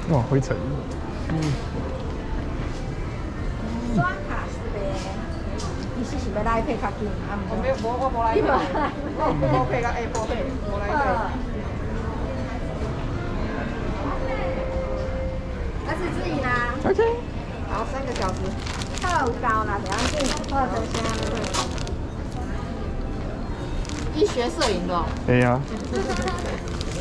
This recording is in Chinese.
哇，灰尘。 刷卡是呗，你是要来配卡金啊？ 我无来配，我无配个 Apple Pay， 无来配。 那是自己啦。 OK。 好，3个小时。 特高啦，不要紧，或者先。 一学摄影的。 对呀。